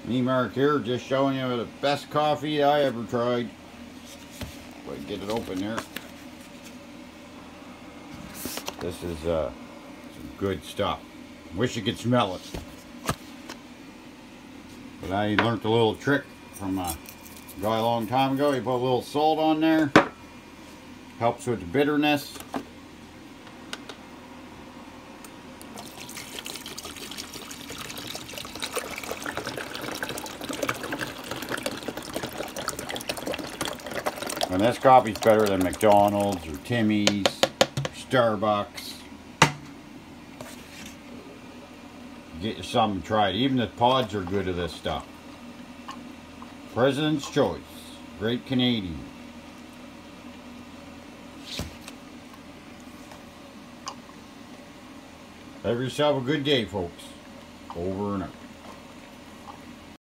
Me, Mark here, just showing you the best coffee I ever tried. If I can get it open there. This is some good stuff. Wish you could smell it. But I learned a little trick from a guy a long time ago. You put a little salt on there. Helps with the bitterness. And this coffee's better than McDonald's or Timmy's, or Starbucks. Get you some and try it. Even the pods are good of this stuff. President's Choice. Great Canadian. Have yourself a good day, folks. Over and out.